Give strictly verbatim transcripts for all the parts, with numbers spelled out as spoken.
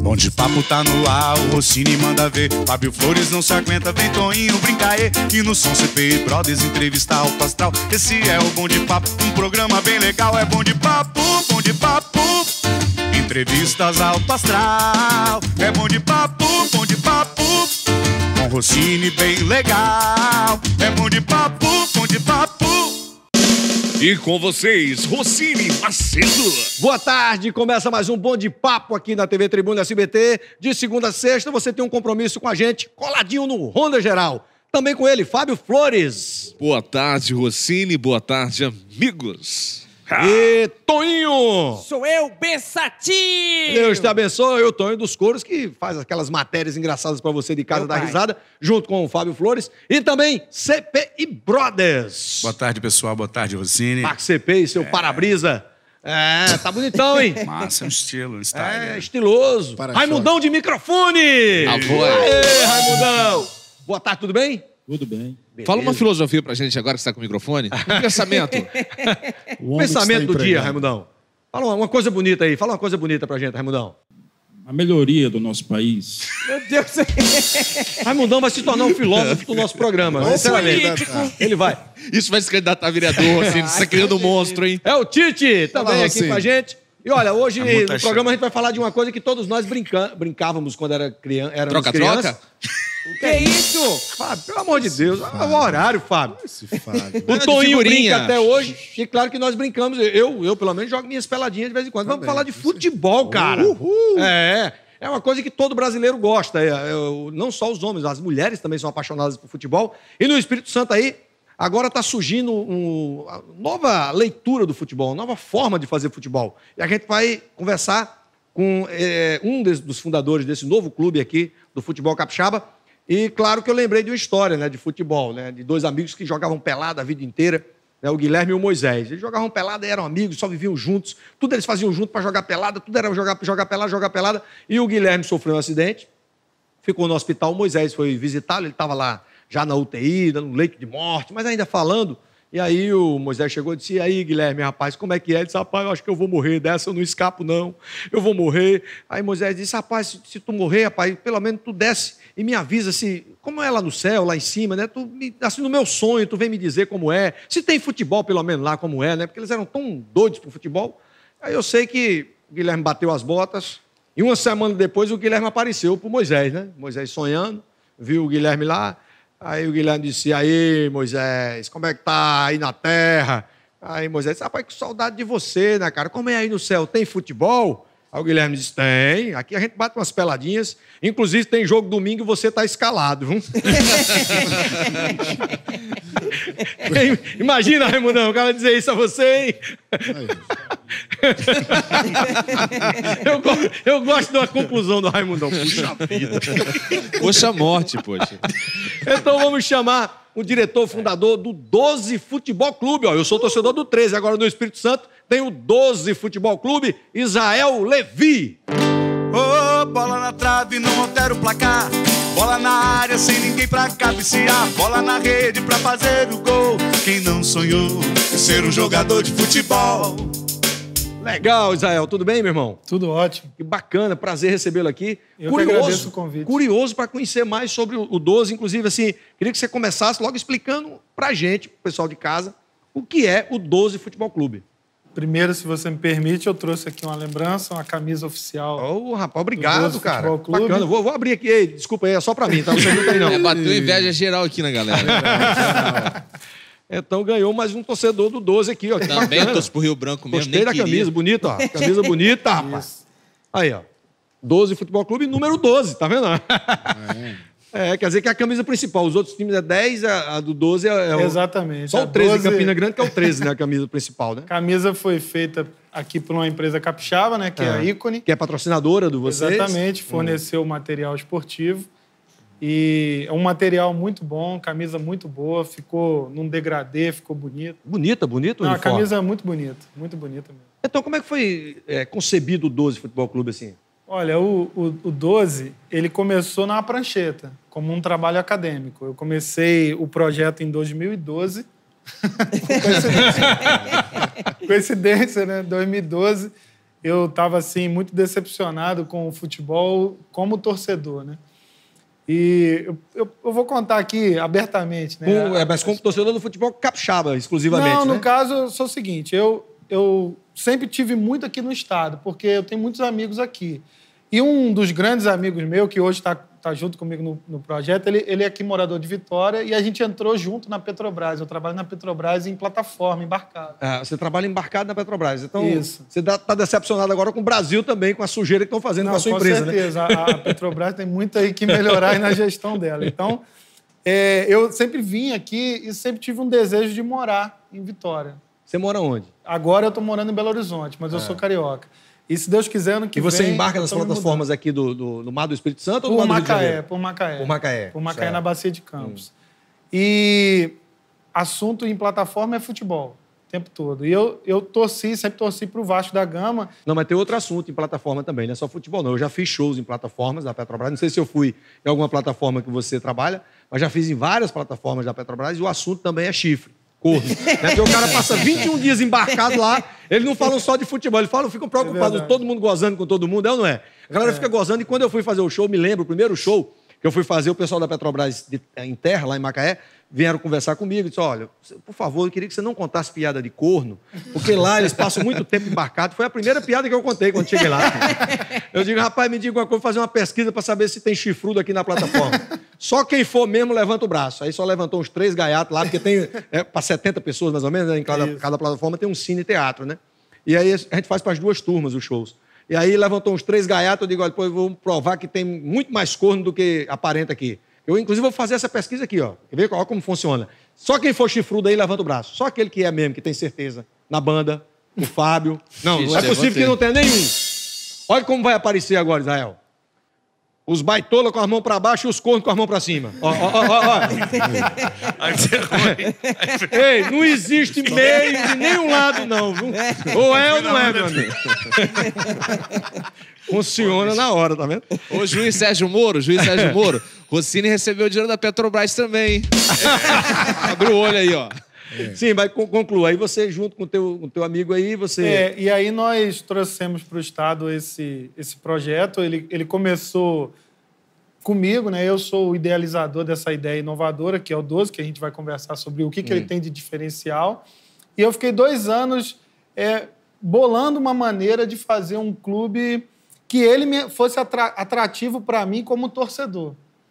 Bom de papo tá no ar, o Rossini manda ver. Fábio Flores não se aguenta, vem Toninho brincar aí. E no som C P I Brothers entrevista Alto Astral. Esse é o Bom de Papo, um programa bem legal. É Bom de Papo, Bom de Papo, entrevistas Alto Astral. É Bom de Papo, Bom de Papo, com Rossini bem legal. É Bom de Papo, Bom de Papo. E com vocês, Rossini Macedo. Boa tarde, começa mais um Bom de Papo aqui na T V Tribuna S B T. De segunda a sexta você tem um compromisso com a gente, coladinho no Ronda Geral. Também com ele, Fábio Flores. Boa tarde, Rossini. Boa tarde, amigos. E Toninho. Sou eu, Bessatinho. Deus te abençoe. Eu, Toninho dos Coros, que faz aquelas matérias engraçadas pra você de casa Meu dar pai. risada, junto com o Fábio Flores. E também C P I Brothers. Boa tarde, pessoal. Boa tarde, Rossini. Marco C P I, seu é. para-brisa. É, tá bonitão, hein? Massa, é um estilo, um style. É, estiloso. Para Raimundão de microfone. A voz. Aê, Raimundão. Boa tarde, tudo bem? Tudo bem. Beleza. Fala uma filosofia pra gente agora que você tá com o microfone. Um pensamento. O pensamento do dia, Raimundão. Fala uma, uma coisa bonita aí. Fala uma coisa bonita pra gente, Raimundão. A melhoria do nosso país. Meu Deus. Raimundão vai se tornar um filósofo do nosso programa. Sinceramente. Ele vai. Isso vai se candidatar a vereador, Rossini. Você tá criando um monstro, hein? É o Tite também Fala, aqui Rossini. com a gente. E olha, hoje Tá muito no achado. programa a gente vai falar de uma coisa que todos nós brinca... brincávamos quando era crian... éramos crianças. Troca-troca? Que isso? Fábio, pelo amor de Deus, é o horário, Fábio. Esse Fábio. O Toninho figurinha. brinca até hoje. E claro que nós brincamos. Eu, eu pelo menos, jogo minhas peladinhas de vez em quando. Vamos falar de futebol, cara. É. É uma coisa que todo brasileiro gosta. É, é, não só os homens, as mulheres também são apaixonadas por futebol. E no Espírito Santo aí, agora está surgindo uma nova leitura do futebol, uma nova forma de fazer futebol. E a gente vai conversar com é, um des, dos fundadores desse novo clube aqui, do futebol capixaba. E claro que eu lembrei de uma história, né, de futebol, né, de dois amigos que jogavam pelada a vida inteira, né, o Guilherme e o Moisés. Eles jogavam pelada, eram amigos, só viviam juntos, tudo eles faziam junto para jogar pelada, tudo era jogar, jogar pelada, jogar pelada. E o Guilherme sofreu um acidente, ficou no hospital, o Moisés foi visitá-lo, ele estava lá já na U T I, no leito de morte, mas ainda falando. E aí o Moisés chegou e disse, e aí, Guilherme, rapaz, como é que é? Ele disse, rapaz, eu acho que eu vou morrer dessa, eu não escapo, não. Eu vou morrer. Aí Moisés disse, rapaz, se, se tu morrer, rapaz, pelo menos tu desce e me avisa se, como é lá no céu, lá em cima, né? Tu, me, assim, no meu sonho, tu vem me dizer como é. Se tem futebol, pelo menos lá, como é, né? Porque eles eram tão doidos pro futebol. Aí eu sei que o Guilherme bateu as botas e uma semana depois o Guilherme apareceu pro Moisés, né? Moisés sonhando, viu o Guilherme lá. Aí o Guilherme disse, aí, Moisés, como é que tá aí na terra? Aí Moisés disse, rapaz, que saudade de você, né, cara? Como é aí no céu? Tem futebol? Aí o Guilherme disse, tem. Aqui a gente bate umas peladinhas. Inclusive tem jogo domingo e você tá escalado, viu? Imagina, Raimundão, o cara dizer isso a você, hein? eu, go- eu gosto da conclusão do Raimundão. Puxa vida. Poxa morte, poxa. Então vamos chamar o diretor fundador do doze Futebol Clube. Ó, eu sou torcedor do treze, agora no Espírito Santo tem o doze Futebol Clube, Israel Levi. Ô, bola na trave, não altera o placar. Bola na área, sem ninguém pra cabecear. Bola na rede pra fazer o gol. Quem não sonhou em ser um jogador de futebol? Legal, Israel. Tudo bem, meu irmão? Tudo ótimo. Que bacana, prazer recebê-lo aqui. Eu que agradeço o convite. Curioso para conhecer mais sobre o doze. Inclusive, assim, queria que você começasse logo explicando pra gente, pro pessoal de casa, o que é o doze Futebol Clube. Primeiro, se você me permite, eu trouxe aqui uma lembrança, uma camisa oficial. Ô, rapaz, obrigado, doze cara. Futebol Clube. Bacana. Vou, vou abrir aqui. Ei, desculpa aí, é só pra mim, tá? Não pergunta aí, não. É, bateu inveja geral aqui na galera. Então ganhou mais um torcedor do doze aqui, ó. Que Também bacana. torço pro Rio Branco mesmo. Gostei nem da queria. camisa, bonita, ó. Camisa bonita, rapaz. Aí, ó. doze Futebol Clube, número doze, tá vendo? É, quer dizer que é a camisa principal. Os outros times é dez, a, a do doze é, é o... Exatamente. Só A o treze, doze Campina Grande, que é o treze, né? A camisa principal, né? A camisa foi feita aqui por uma empresa capixaba, né? Que é, É. a Ícone. Que é patrocinadora do vocês. Exatamente. Forneceu o material esportivo. E é um material muito bom, camisa muito boa. Ficou num degradê, ficou bonito. Bonita, bonita o Não, a uniforme. camisa é muito bonita. Muito bonita mesmo. Então, como é que foi é, concebido o doze Futebol Clube, assim? Olha, o, o, o doze, ele começou na prancheta, como um trabalho acadêmico. Eu comecei o projeto em dois mil e doze. Coincidência. Coincidência, né? dois mil e doze. eu estava assim, muito decepcionado com o futebol como torcedor, né? E eu, eu, eu vou contar aqui abertamente, né? Com, é, mas como torcedor do futebol capixaba, exclusivamente, Não, no né? caso, eu sou o seguinte, eu, eu sempre tive muito aqui no estado, porque eu tenho muitos amigos aqui. E um dos grandes amigos meus, que hoje está tá junto comigo no, no projeto, ele, ele é aqui morador de Vitória e a gente entrou junto na Petrobras. Eu trabalho na Petrobras em plataforma, embarcado. Ah, você trabalha embarcado na Petrobras. Então, Isso. você está decepcionado agora com o Brasil também, com a sujeira que estão fazendo Não, com a sua com empresa, certeza. né? A, a Petrobras tem muito aí que melhorar aí na gestão dela. Então, é, eu sempre vim aqui e sempre tive um desejo de morar em Vitória. Você mora onde? Agora eu estou morando em Belo Horizonte, mas eu sou carioca. E se Deus quiser, ano que E você vem... embarca eu nas tô me plataformas aqui do, do, do Mar do Espírito Santo ou do Por Mar do Rio de Macaé, Janeiro? por Macaé. Por Macaé. Por Macaé, certo. na Bacia de Campos. E assunto em plataforma é futebol, o tempo todo. E eu, eu torci, sempre torci para o Vasco da Gama. Não, mas tem outro assunto em plataforma também, não é só futebol, não. Eu já fiz shows em plataformas da Petrobras. Não sei se eu fui em alguma plataforma que você trabalha, mas já fiz em várias plataformas da Petrobras e o assunto também é chifre. Corno. Né? Porque o cara passa vinte e um dias embarcado lá, eles não falam só de futebol, eles falam, ficam preocupados, É todo mundo gozando com todo mundo, é ou não é? A galera fica gozando e quando eu fui fazer o show, me lembro, o primeiro show que eu fui fazer, o pessoal da Petrobras de, em terra, lá em Macaé, vieram conversar comigo e disse, olha, por favor, eu queria que você não contasse piada de corno, porque lá eles passam muito tempo embarcados. Foi a primeira piada que eu contei quando cheguei lá. Eu digo, rapaz, me diga uma coisa, vou fazer uma pesquisa para saber se tem chifrudo aqui na plataforma. Só quem for mesmo levanta o braço. Aí só levantou uns três gaiatos lá, porque tem é, para setenta pessoas, mais ou menos, né? Em cada, cada plataforma tem um cine e teatro, né? E aí a gente faz para as duas turmas os shows. E aí levantou uns três gaiatos, eu digo, olha, depois vou provar que tem muito mais corno do que aparenta aqui. Eu, inclusive, vou fazer essa pesquisa aqui, ó. Quer ver olha como funciona? Só quem for chifrudo aí, levanta o braço. Só aquele que é mesmo, que tem certeza. Na banda, o Fábio. Não, não é possível que não tenha nenhum. Olha como vai aparecer agora, Israel. Os baitola com as mãos para baixo e os cornos com as mãos para cima. Ó, ó, ó, ó. Ei, não existe meio de nenhum lado, não, viu? Ou é ou não é, meu amigo. Funciona na hora, tá vendo? Ô, juiz Sérgio Moro, juiz Sérgio Moro, Rossini recebeu o dinheiro da Petrobras também. Abre o olho aí, ó. É. Sim, vai concluir. Aí você, junto com o teu, com teu amigo aí, você... É, e aí nós trouxemos para o Estado esse, esse projeto. Ele, ele começou comigo, né? Eu sou o idealizador dessa ideia inovadora, que é o doze, que a gente vai conversar sobre o que, que hum. ele tem de diferencial. E eu fiquei dois anos é, bolando uma maneira de fazer um clube que ele fosse atrativo para mim como torcedor.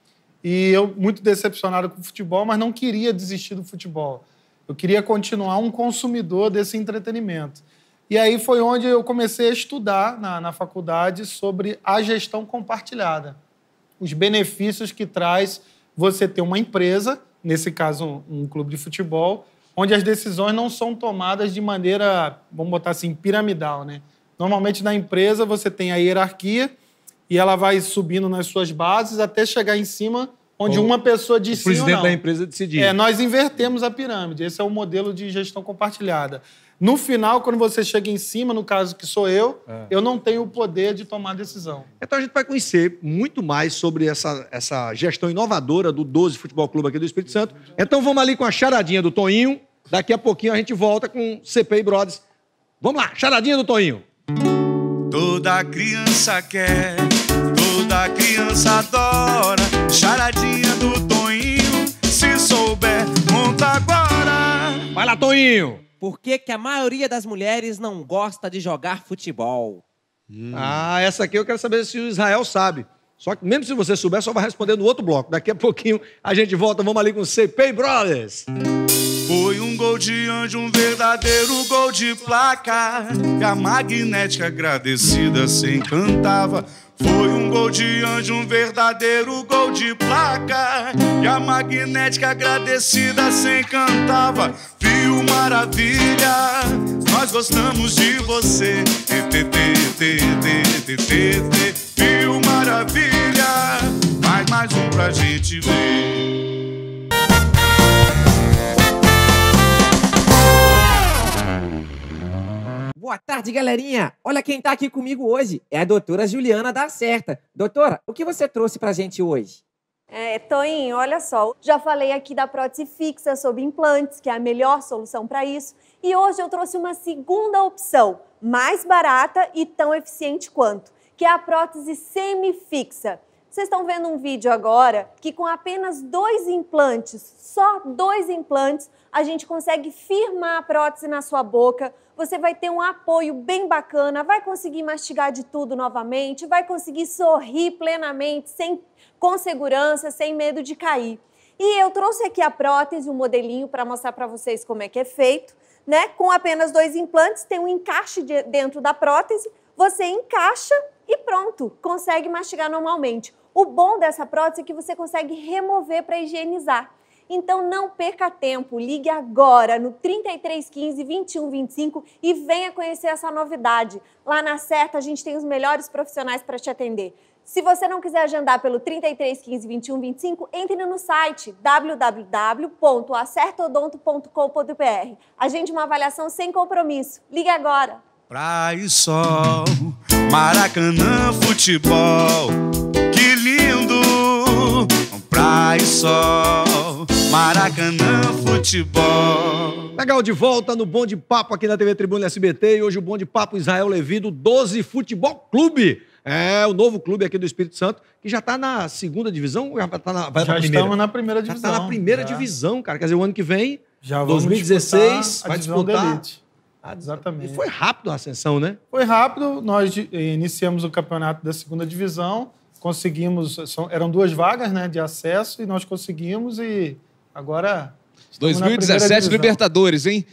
E eu, muito decepcionado com o futebol, mas não queria desistir do futebol. Eu queria continuar um consumidor desse entretenimento. E aí foi onde eu comecei a estudar na, na faculdade sobre a gestão compartilhada. Os benefícios que traz você ter uma empresa, nesse caso um, um clube de futebol, onde as decisões não são tomadas de maneira, vamos botar assim, piramidal, né? Normalmente na empresa você tem a hierarquia e ela vai subindo nas suas bases até chegar em cima, onde uma pessoa diz sim ou não. O presidente da empresa decidir. É, nós invertemos a pirâmide. Esse é o modelo de gestão compartilhada. No final, quando você chega em cima, no caso que sou eu, é. eu não tenho o poder de tomar decisão. Então a gente vai conhecer muito mais sobre essa, essa gestão inovadora do doze Futebol Clube aqui do Espírito Santo. Então vamos ali com a charadinha do Toninho. Daqui a pouquinho a gente volta com C P I Brothers. Vamos lá, charadinha do Toninho. Toda criança quer, toda criança adora. Charadinha do Toninho, se souber, monta agora. Vai lá, Toninho. Por que que a maioria das mulheres não gosta de jogar futebol? Hum. Ah, essa aqui eu quero saber se o Israel sabe. Só que mesmo se você souber, só vai responder no outro bloco. Daqui a pouquinho a gente volta, vamos ali com o C P I Brothers. Foi um gol de anjo, um verdadeiro gol de placa. E a magnética agradecida se encantava. Foi um gol de anjo, um verdadeiro gol de placa. E a magnética agradecida se encantava. Viu, maravilha, nós gostamos de você. Viu, maravilha, mais mais um pra gente ver. Boa tarde, galerinha. Olha quem tá aqui comigo hoje. É a doutora Juliana da Certa. Doutora, o que você trouxe pra gente hoje? É, Toninho, olha só. Já falei aqui da prótese fixa, sobre implantes, que é a melhor solução para isso. E hoje eu trouxe uma segunda opção, mais barata e tão eficiente quanto, que é a prótese semifixa. Vocês estão vendo um vídeo agora que com apenas dois implantes, só dois implantes, a gente consegue firmar a prótese na sua boca. Você vai ter um apoio bem bacana, vai conseguir mastigar de tudo novamente, vai conseguir sorrir plenamente, sem, com segurança, sem medo de cair. E eu trouxe aqui a prótese, um modelinho para mostrar para vocês como é que é feito, né? Com apenas dois implantes, tem um encaixe de, dentro da prótese, você encaixa e pronto, consegue mastigar normalmente. O bom dessa prótese é que você consegue remover para higienizar. Então não perca tempo, ligue agora no trinta e três quinze, vinte e um vinte e cinco e venha conhecer essa novidade. Lá na Acerta a gente tem os melhores profissionais para te atender. Se você não quiser agendar pelo trinta e três quinze, vinte e um vinte e cinco, entre no site w w w ponto acertodonto ponto com ponto b r. Agende uma avaliação sem compromisso. Ligue agora. Praia e sol, Maracanã, futebol, que lindo! Praia e sol, Maracanã, futebol. Legal, de volta no Bom de Papo aqui na T V Tribuna S B T. E hoje o Bom de Papo Israel Levi do doze Futebol Clube. É, o novo clube aqui do Espírito Santo, que já está na segunda divisão, já, tá na, vai já pra estamos na primeira divisão. Já está na primeira já. divisão, cara. Quer dizer, o ano que vem, já vamos dois mil e dezesseis, disputar vai a divisão disputar. da elite. Ah, exatamente. E foi rápido a ascensão, né? Foi rápido. Nós iniciamos o campeonato da segunda divisão, conseguimos, são, eram duas vagas, né, de acesso e nós conseguimos e agora... dois mil e dezessete Libertadores, hein?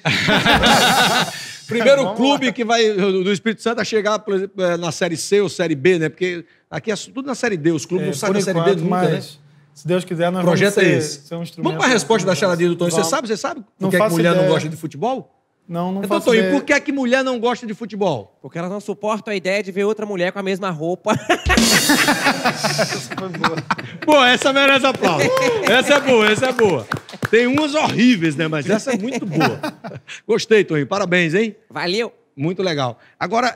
Primeiro clube que vai do Espírito Santo a chegar, por exemplo, na Série C ou Série B, né? Porque aqui é tudo na Série D, os clubes É, não saem por da Série enquanto, D nunca, mas, né? se Deus quiser, nós O projeto vamos ser, é esse. ser um instrumento... Vamos para a resposta da charadinha do Tonho. Você Vamos. sabe, você sabe por Não que, é que faço mulher ideia. não gosta de futebol? Não, não Então, faço Tonho, ideia. por que, é que mulher não gosta de futebol? Porque elas não suportam a ideia de ver outra mulher com a mesma roupa. Pô, essa merece aplauso. Essa é boa, essa é boa. Tem umas horríveis, né? Mas essa é muito boa. Gostei, Tonho. Parabéns, hein? Valeu. Muito legal. Agora,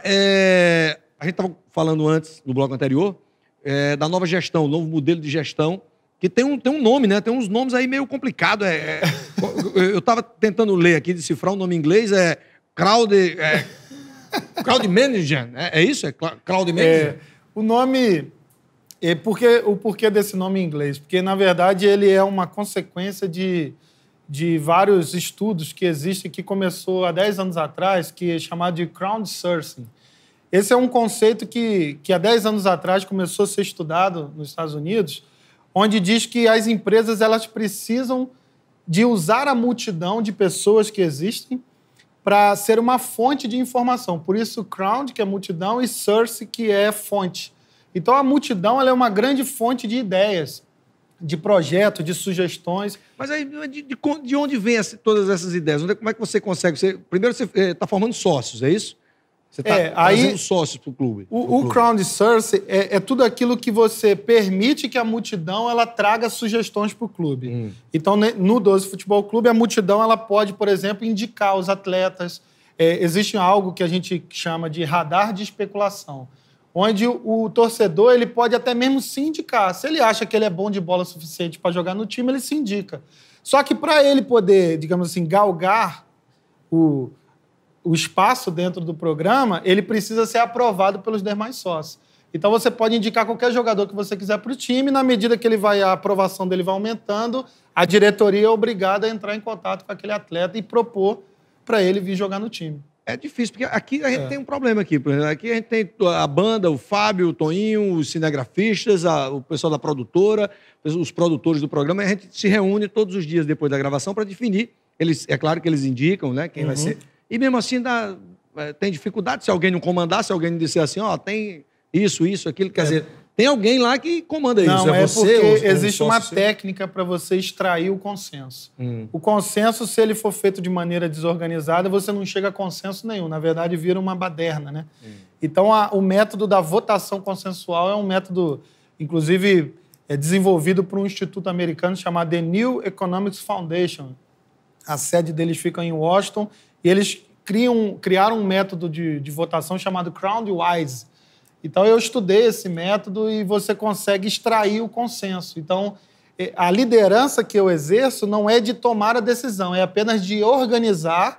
é, a gente estava falando antes, no bloco anterior, é, da nova gestão, novo modelo de gestão, que tem um, tem um nome, né? Tem uns nomes aí meio complicados. É, é, eu estava tentando ler aqui, decifrar o nome em inglês, é Crowd... É, crowd Manager, é, é isso? É Crowd Manager? É, o nome... É porque, o porquê desse nome em inglês? Porque, na verdade, ele é uma consequência de, de vários estudos que existem, que começou há dez anos atrás, que é chamado de crowdsourcing. Esse é um conceito que, que há dez anos atrás começou a ser estudado nos Estados Unidos, onde diz que as empresas elas precisam de usar a multidão de pessoas que existem para ser uma fonte de informação. Por isso, crowd, que é multidão, e source, que é fonte. Então, a multidão ela é uma grande fonte de ideias, de projetos, de sugestões. Mas aí, de, de, de onde vêm essa, todas essas ideias? Onde, como é que você consegue? Você, primeiro, você está formando sócios, é isso? Você está É, trazendo aí, sócios para o clube. O, pro o clube. crowdsourcing é, é tudo aquilo que você permite que a multidão ela traga sugestões para o clube. Hum. Então, ne- no doze Futebol Clube, a multidão ela pode, por exemplo, indicar os atletas. É, existe algo que a gente chama de radar de especulação, onde o, o torcedor ele pode até mesmo se indicar. Se ele acha que ele é bom de bola o suficiente para jogar no time, ele se indica. Só que para ele poder, digamos assim, galgar o, o espaço dentro do programa, ele precisa ser aprovado pelos demais sócios. Então você pode indicar qualquer jogador que você quiser para o time, na medida que ele vai, a aprovação dele vai aumentando, a diretoria é obrigada a entrar em contato com aquele atleta e propor para ele vir jogar no time. É difícil, porque aqui a gente É. tem um problema aqui. Por exemplo, aqui a gente tem a banda, o Fábio, o Toninho, os cinegrafistas, a- o pessoal da produtora, os produtores do programa, e a gente se reúne todos os dias depois da gravação para definir. Eles, é claro que eles indicam, né, quem vai ser. E mesmo assim dá, é, tem dificuldade se alguém não comandar, se alguém não disser assim, ó, tem isso, isso, aquilo. Quer dizer, tem alguém lá que comanda isso. Não, é, você porque ou- ou um existe uma sócio seu? técnica para você extrair o consenso. Hum. O consenso, se ele for feito de maneira desorganizada, você não chega a consenso nenhum. Na verdade, vira uma baderna, né? Então, a- o método da votação consensual é um método, inclusive, é desenvolvido por um instituto americano chamado The New Economics Foundation. A sede deles fica em Washington e eles criam, criaram um método de, de votação chamado Crowdwise. Então, eu estudei esse método e você consegue extrair o consenso. Então, eh, a liderança que eu exerço não é de tomar a decisão, é apenas de organizar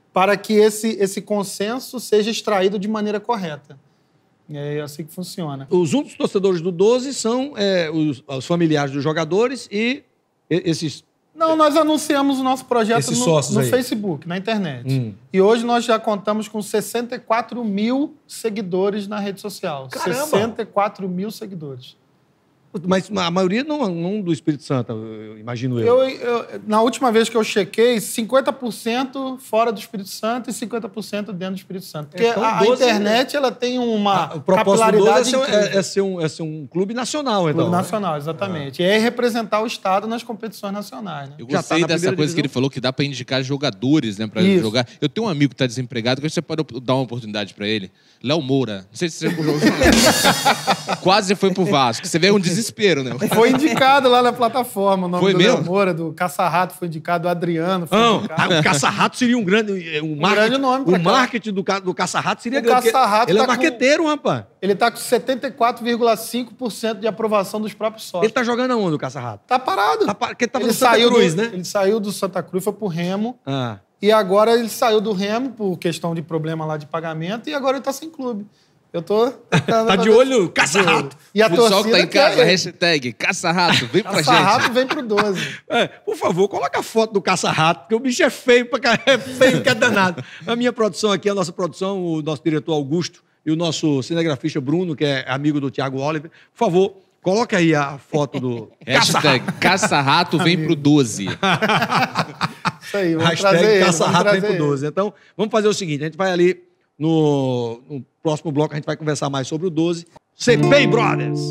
para que esse, esse consenso seja extraído de maneira correta. É assim que funciona. Os únicos torcedores do doze são é, os, os familiares dos jogadores e esses... Não, nós anunciamos o nosso projeto Esses no, sócios no aí. Facebook, na internet. Hum. E hoje nós já contamos com sessenta e quatro mil seguidores na rede social. Caramba! sessenta e quatro mil seguidores. Mas a maioria não, não do Espírito Santo, eu imagino eu. Eu, eu, na última vez que eu chequei, cinquenta por cento fora do Espírito Santo e cinquenta por cento dentro do Espírito Santo. Porque Então, a, a doze internet ela tem uma Ah, o propósito do doze é capilaridade ser, um- incrível. é, é ser um, é ser um clube nacional, então. Clube nacional, exatamente. E é representar o Estado nas competições nacionais, né? Eu Já gostei tá na dessa primeira coisa que divisão? ele falou, que dá pra indicar jogadores, né, pra Isso. jogar. Eu tenho um amigo que tá desempregado, que você pode dar uma oportunidade pra ele. Léo Moura. Não sei se você quase foi pro Vasco. Você vê é um desespero, né? Foi indicado lá na plataforma. O nome Foi do mesmo? Léo Moura, do Caça-Rato foi indicado, do Adriano foi Não, indicado. ah, o Caça-Rato seria um grande... Um marketing, grande nome pra o cá. marketing do, ca- do Caça-Rato seria O grande. porque Caça-Rato Ele é tá com- marqueteiro, rapaz. Ele tá com setenta e quatro vírgula cinco por cento de aprovação dos próprios Ele sócios. tá jogando aonde, o Caça-Rato? Tá parado. Tá pa- porque ele tava ele no Santa saiu Cruz, do, né? Ele saiu do Santa Cruz, foi pro Remo. Ah. E agora ele saiu do Remo por questão de problema lá de pagamento e agora ele tá sem clube. Eu tô... Tá de olho, Caça-Rato. E a O pessoal torcida que tá em casa, quer ele. hashtag caça-rato, vem pra Caça-Rato gente. vem pro doze. É, por favor, coloca a foto do Caça-Rato, porque o bicho é feio, pra ca- é feio que é danado. A minha produção aqui, a nossa produção, o nosso diretor Augusto e o nosso cinegrafista Bruno, que é amigo do Thiago Oliver, por favor, coloca aí a foto do Hashtag caça-rato, vem pro doze. Isso aí, vamos hashtag trazer ele. vamos Caça-Rato vem trazer pro ele. doze. Então, vamos fazer o seguinte, a gente vai ali no, no próximo bloco, a gente vai conversar mais sobre o doze. C P I Brothers.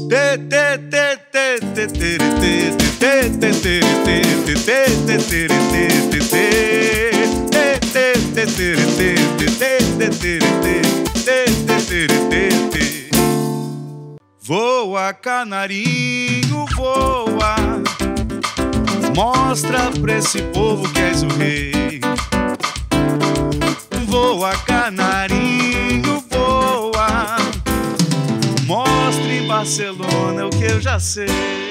Voa, canarinho, voa. Mostra pra esse povo que és o rei. Voa, canarinho, voa. Mostra em Barcelona o que eu já sei.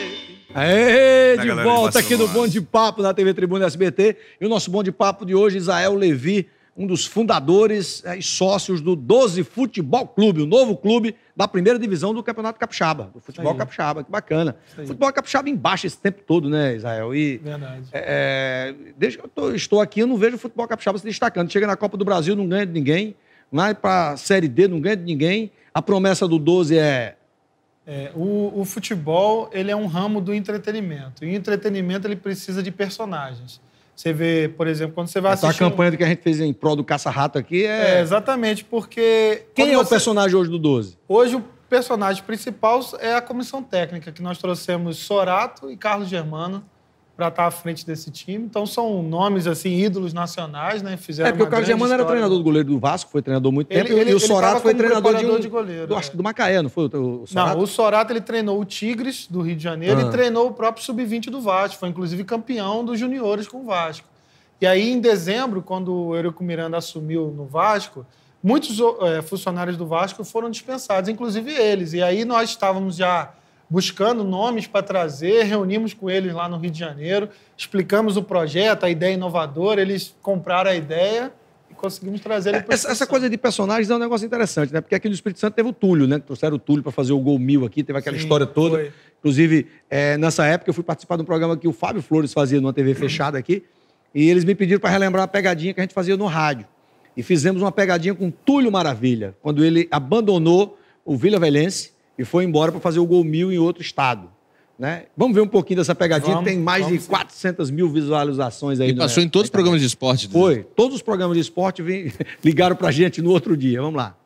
Aê, Da de galera de volta aqui no Barcelona. Bom de Papo na T V Tribuna S B T. E o nosso Bom de Papo de hoje, Israel Levi, um dos fundadores eh, e sócios do doze Futebol Clube, o novo clube da primeira divisão do Campeonato Capixaba, do futebol aí. capixaba. Que bacana. aí. Futebol capixaba embaixo esse tempo todo, né, Israel? E Verdade. é, desde que eu tô- estou aqui, eu não vejo o futebol capixaba se destacando. Chega na Copa do Brasil, não ganha de ninguém. Vai para a Série D, não ganha de ninguém. A promessa do doze é... É, o, o futebol ele é um ramo do entretenimento. E o entretenimento ele precisa de personagens. Você vê, por exemplo, quando você vai Essa assistir... um- campanha que a gente fez em prol do Caça-Rato aqui É, é... exatamente, porque... Quem quando é o você- personagem hoje do doze? Hoje o personagem principal é a comissão técnica, que nós trouxemos Sorato e Carlos Germano para estar à frente desse time. Então são nomes, assim, ídolos nacionais, né? Fizeram É, porque uma o Carlos grande Germano era história. treinador do goleiro do Vasco, foi treinador há muito Ele- tempo, e ele- o ele Sorato tava foi como treinador de, preparador um, de goleiro, do, é. acho que do Macaé, não foi o, o Sorato? Não, o Sorato ele treinou o Tigres do Rio de Janeiro Ah. e treinou o próprio sub vinte do Vasco. Foi inclusive campeão dos juniores com o Vasco. E aí, em dezembro, quando o Eurico Miranda assumiu no Vasco, muitos eh, funcionários do Vasco foram dispensados, inclusive eles. E aí nós estávamos já buscando nomes para trazer, reunimos com eles lá no Rio de Janeiro, explicamos o projeto, a ideia inovadora, eles compraram a ideia e conseguimos trazer ele para Essa, essa coisa de personagens é um negócio interessante, né? Porque aqui no Espírito Santo teve o Túlio, né? Trouxeram o Túlio para fazer o Gol Mil aqui, teve aquela Sim, história toda. foi. Inclusive, é, nessa época eu fui participar de um programa que o Fábio Flores fazia numa T V fechada aqui, e eles me pediram para relembrar uma pegadinha que a gente fazia no rádio. E fizemos uma pegadinha com Túlio Maravilha, quando ele abandonou o Vila Velhense e foi embora para fazer o Gol Mil em outro estado. Né? Vamos ver um pouquinho dessa pegadinha, Vamos, tem mais vamos de sim. quatrocentas mil visualizações aí. E no- passou em todos os na programas de esporte. Foi. Todos os programas de esporte vem, ligaram pra gente no outro dia. Vamos lá.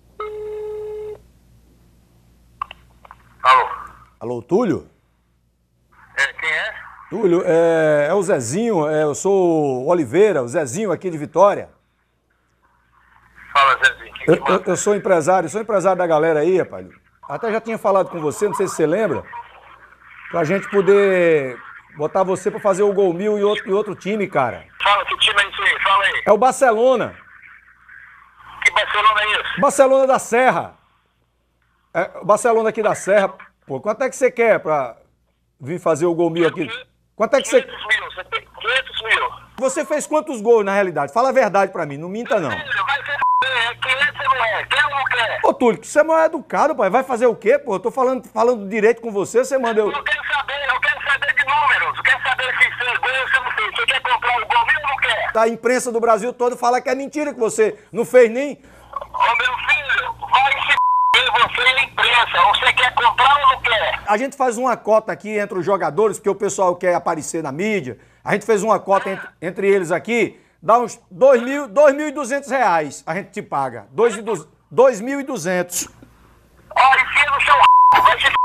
Alô? Alô, Túlio? É, quem é? Túlio, é, é o Zezinho, é, eu sou o Oliveira, o Zezinho aqui de Vitória. Fala, Zezinho. Que Eu, que manda? eu- eu sou empresário, sou empresário da galera aí, rapaz. Até já tinha falado com você, não sei se você lembra, pra gente poder botar você pra fazer o Gol Mil em outro, em outro time, cara. Fala, que time é isso aí? Fala aí. É o Barcelona, Que Barcelona é isso? Barcelona da Serra. É, o Barcelona aqui da Serra. Pô, quanto é que você quer pra vir fazer o Gol Mil aqui? Quanto é que você... quinhentos mil. Você tem quinhentos mil. Você fez quantos gols na realidade? Fala a verdade pra mim, não minta não. Vai ser quem é que não é? Quem não quer? Ô, Túlio, você é mal educado, pai. Vai fazer o quê, pô? Eu tô falando, falando direito com você, você manda eu... Eu quero saber, eu quero saber de números. Eu quero saber se fez gol ou se não fez. Você quer comprar o gol mesmo ou não quer? A imprensa do Brasil todo fala que é mentira, que você não fez nem... Ô, meu filho, vai se f***, você é a imprensa. Você quer comprar ou não quer? A gente faz uma cota aqui entre os jogadores, porque o pessoal quer aparecer na mídia. A gente fez uma cota entre, entre eles aqui, dá uns dois mil e duzentos reais. A gente te paga. dois mil e duzentos. Ó, enfia no seu r***, vai se f***.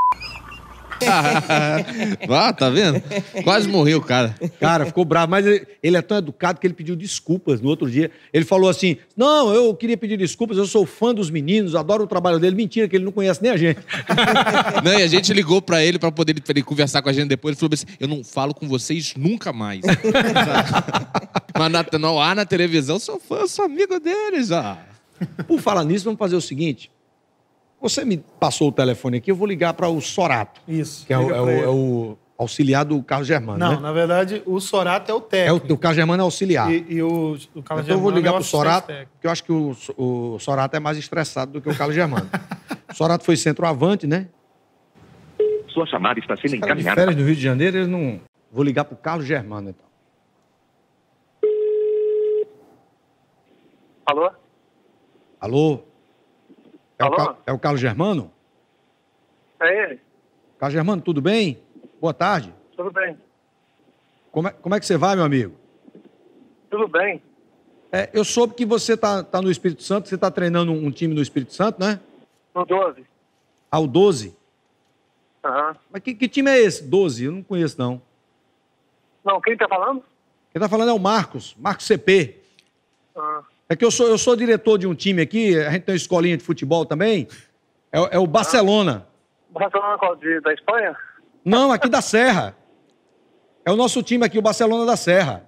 Ah, tá vendo? Quase morreu, cara. Cara, ficou bravo, mas ele, ele é tão educado que ele pediu desculpas no outro dia. Ele falou assim, não, eu queria pedir desculpas, eu sou fã dos meninos, adoro o trabalho dele. Mentira, que ele não conhece nem a gente. Não, e a gente ligou pra ele pra poder pra ele conversar com a gente depois. Ele falou assim, eu não falo com vocês nunca mais. Mas na, no ar, na televisão, eu sou fã, eu sou amigo deles, ó. Por falar nisso, vamos fazer o seguinte. Você me passou o telefone aqui, eu vou ligar para o Sorato. Isso. Que é o, liga é o- pra ele. é o auxiliar do Carlos Germano, Não, né? na verdade, o Sorato é o É o, técnico. o Carlos Germano é auxiliar. E, e o, o Carlos Então eu vou Germano ligar é o pro assistente Sorato, técnico. porque eu acho que o, o Sorato é mais estressado do que o Carlos Germano. O Sorato foi centroavante, né? Sua chamada está sendo Os caras de encaminhada. férias no Rio de Janeiro, eles não... Vou ligar pro Carlos Germano, então. Alô? Alô? É, Alô? O, Ca- é o Carlos Germano? É ele? Carlos Germano, tudo bem? Boa tarde. Tudo bem. Como é, como é que você vai, meu amigo? Tudo bem. É, eu soube que você tá, tá no Espírito Santo, você tá treinando um, um time no Espírito Santo, né? No doze. Ao doze. Aham. Mas que, que time é esse? doze? Eu não conheço, não. Não, quem tá falando? Quem tá falando é o Marcos, Marcos C P. Ah, É que eu sou, eu sou diretor de um time aqui, a gente tem uma escolinha de futebol também. É, o- é o Barcelona. Barcelona qual? De, da Espanha? Não, aqui da Serra. É o nosso time aqui, o Barcelona da Serra.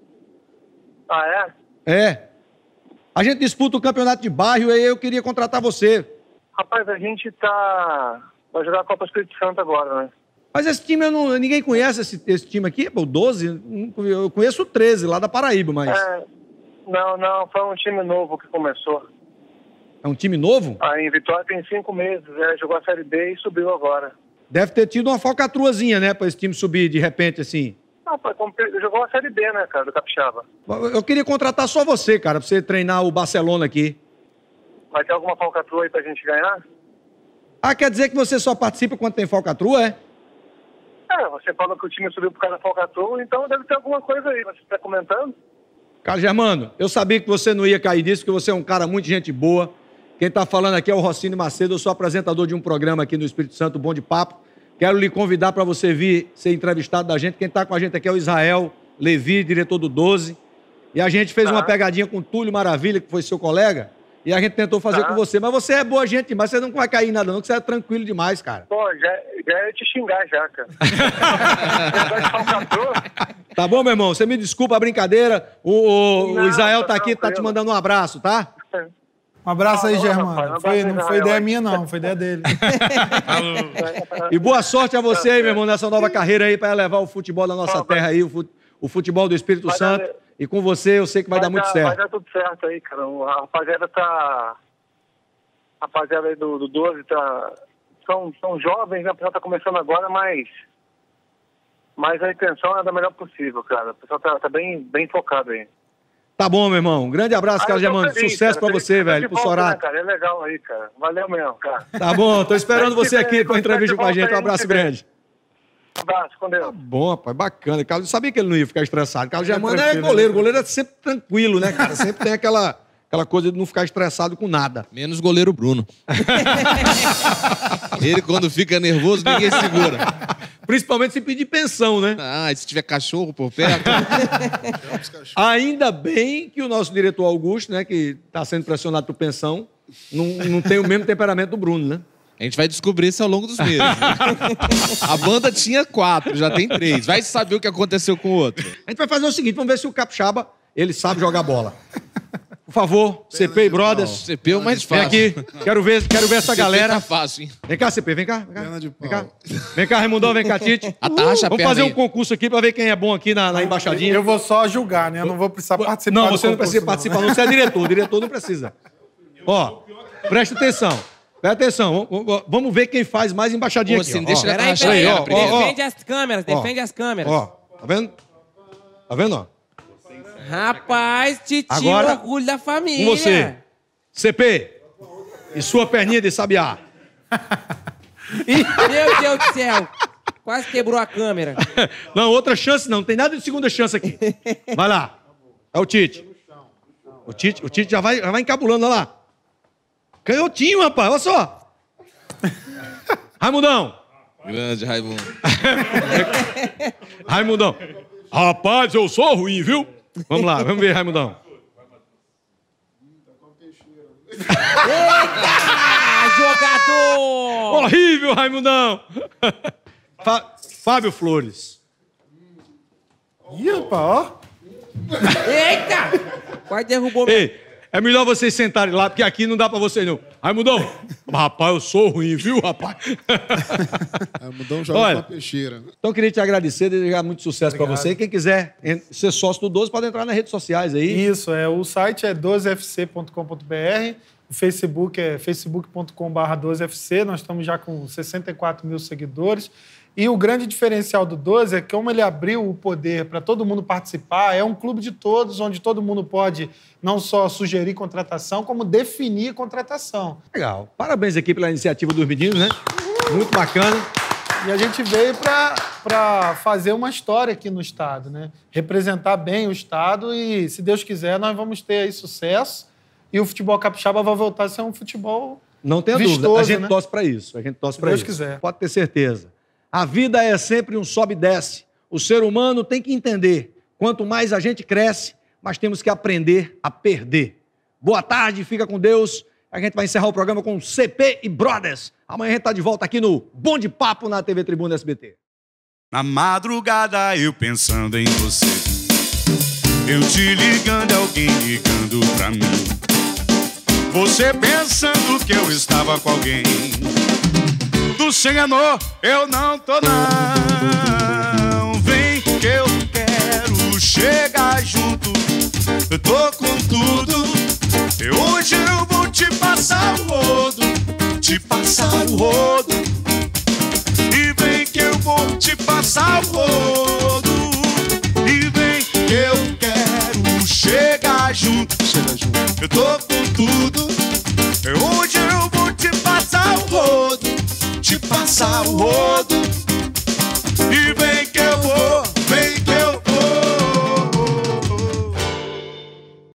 Ah, é? É. A gente disputa o campeonato de bairro e aí eu queria contratar você. Rapaz, a gente tá... Vai jogar a Copa Espírito Santo agora, né? Mas esse time, eu não, ninguém conhece esse, esse time aqui, pô, o doze. Eu conheço o treze, lá da Paraíba, mas... É, não, não, foi um time novo que começou. É um time novo? Aí em Vitória tem cinco meses, é, jogou a Série B e subiu agora. Deve ter tido uma falcatruazinha, né, pra esse time subir de repente, assim. Não, foi, compre- jogou a Série B, né, cara, do Capixaba. Eu queria contratar só você, cara, pra você treinar o Barcelona aqui. Vai ter alguma falcatrua aí pra gente ganhar? Ah, quer dizer que você só participa quando tem falcatrua, é? É, você falou que o time subiu por causa da falcatrua, então deve ter alguma coisa aí. Você está comentando? Carlos Germano, eu sabia que você não ia cair nisso, porque você é um cara muito gente boa. Quem tá falando aqui é o Rossini Macedo, eu sou apresentador de um programa aqui no Espírito Santo, Bom de Papo. Quero lhe convidar para você vir ser entrevistado da gente. Quem tá com a gente aqui é o Israel Levi, diretor do doze. E a gente fez Tá. uma pegadinha com o Túlio Maravilha, que foi seu colega, e a gente tentou fazer Tá. com você. Mas você é boa gente demais, você não vai cair em nada não, que você é tranquilo demais, cara. Pô, já, já ia te xingar já, cara. Negócio de falcatrua? Tá bom, meu irmão? Você me desculpa a brincadeira. O, o- o Não, Israel tá tá aqui, tá te tranquilo. mandando um abraço, tá? Um abraço aí, Falou, Germano. rapaz, um Foi, abraço, não foi Israel, ideia aí. minha, não. Foi ideia dele. E boa sorte a você aí, meu irmão, nessa nova carreira aí, para levar o futebol da nossa Ó, vai- terra aí, o, fu- o futebol do Espírito Vai Santo. dar- E com você eu sei que vai, dar muito Vai certo. dar tudo certo aí, cara. O- A rapaziada tá... A rapaziada aí do, do doze tá... São, são jovens, né? O pessoal tá começando agora, mas... Mas a intenção é da melhor possível, cara. O pessoal tá, tá bem, bem focado aí. Tá bom, meu irmão. Um grande abraço, Carlos Ah, eu tô Germano. feliz, Sucesso cara. pra Feliz você, que tá velho, de pro volta, Sorato. né, cara? É legal aí, cara. Valeu mesmo, cara. Tá bom, tô esperando Mas se você tiver- aqui pra se entrevista tiver com a de gente. Um volta aí, abraço não tiver. grande. Um abraço, com Deus. Tá bom, rapaz, bacana. Carlos, eu sabia que ele não ia ficar estressado. Carlos Germano é tranquilo, goleiro. né? Goleiro é sempre tranquilo, né, cara? Sempre tem aquela, aquela coisa de não ficar estressado com nada. Menos goleiro Bruno. Ele, quando fica nervoso, ninguém segura. Principalmente se pedir pensão, né? Ah, e se tiver cachorro por perto... Ainda bem que o nosso diretor Augusto, né, que está sendo pressionado por pensão, não, não tem o mesmo temperamento do Bruno, né? A gente vai descobrir isso ao longo dos meses. A banda tinha quatro, já tem três. Vai saber o que aconteceu com o outro. A gente vai fazer o seguinte, vamos ver se o Capixaba, ele sabe jogar bola. Por favor, C P e Brothers. C P é o mais Vem fácil. aqui, quero ver, quero ver essa C P galera. tá fácil, hein? Vem cá, C P, vem cá. Vem cá, Perna de vem cá. pau. Vem cá, Raimundão, vem cá, Tite. Atarracha a Vamos perna fazer aí. um concurso aqui pra ver quem é bom aqui na, na embaixadinha. Eu vou só julgar, né? Eu não vou precisar participar Não, do você não concurso, precisa participar, não. Você é diretor. O diretor não precisa. Ó, presta atenção. Presta atenção. Vamos- Vamos vamos ver quem faz mais embaixadinha Ô, aqui. Sim, ó. deixa Ó, ele Peraí, atarrachar peraí, a ó, perna primeiro. ó. Defende as câmeras, Ó. defende as câmeras. Ó, tá vendo? Tá vendo, ó? Rapaz, Titinho, Agora, orgulho da família. Com você. C P. E sua perninha de sabiá. Meu Deus do céu. Quase quebrou a câmera. Não, outra chance não. Não tem nada de segunda chance aqui. Vai lá. É o Tite. O Tite, o Tite já vai, já vai encabulando, olha lá. Canhotinho, rapaz. Olha só. Raimundão. Grande, Raimundo. Raimundão. Rapaz, eu sou ruim, viu? Vamos lá, vamos ver, Raimundão. Eita, jogador! Horrível, Raimundão. Fá- Fábio Flores. Ih, rapaz, ó. Eita! Quase derrubou meu. Ei, é melhor vocês sentarem lá, porque aqui não dá pra vocês, não. Raimundão. Rapaz, eu sou ruim, viu, rapaz? Raimundão joga Olha. com a peixeira. Então, queria te agradecer, desejar muito sucesso pra Obrigado. você. E quem quiser en- ser sócio do doze, pode entrar nas redes sociais aí. Isso, é, o site é doze f c ponto com ponto b r, o Facebook é facebook ponto com barra doze f c, nós estamos já com sessenta e quatro mil seguidores. E o grande diferencial do doze é que, como ele abriu o poder para todo mundo participar, é um clube de todos, onde todo mundo pode não só sugerir contratação, como definir contratação. Legal. Parabéns aqui pela iniciativa dos meninos, né? Muito bacana. E a gente veio para fazer uma história aqui no Estado, né? Representar bem o Estado e, se Deus quiser, nós vamos ter aí sucesso e o futebol capixaba vai voltar a ser um futebol Não tenha vistoso, dúvida. A gente né? torce pra isso. A gente torce pra Deus isso. quiser. Pode ter certeza. A vida é sempre um sobe e desce. O ser humano tem que entender. Quanto mais a gente cresce, mais temos que aprender a perder. Boa tarde, fica com Deus. A gente vai encerrar o programa com C P e Brothers. Amanhã a gente tá de volta aqui no Bom de Papo na T V Tribuna S B T. Na madrugada eu pensando em você, eu te ligando, alguém ligando pra mim, você pensando que eu estava com alguém. Tu se enganou, eu não tô não. Vem que eu quero chegar junto, eu tô com tudo. E hoje eu vou te passar o rodo, te passar o rodo. E vem que eu vou te passar o rodo. E vem que eu quero chegar junto, chega junto. Eu tô com tudo. E hoje eu vou te passar o rodo, te passar o rodo. E vem que eu vou